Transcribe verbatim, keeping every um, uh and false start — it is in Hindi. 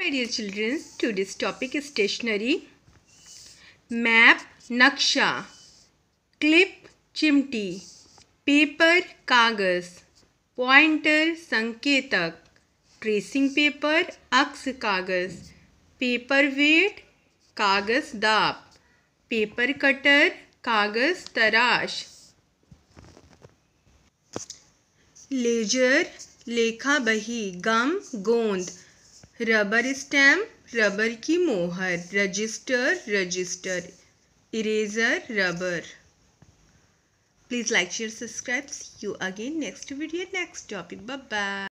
dear children, today's topic is stationery. Map, naksha, clip, चिमटी, पेपर, कागज, पॉइंटर, संकेतक, ट्रेसिंग पेपर, अक्स कागज, पेपर वेट, कागज दाब, पेपर कटर, कागज तराश, लेजर, लेखा बही, गम, गोंद, रबर स्टैम्प, रबर की मोहर, register, register, eraser, rubber. Please like, share, subscribe. See you again next video, next topic. Bye bye.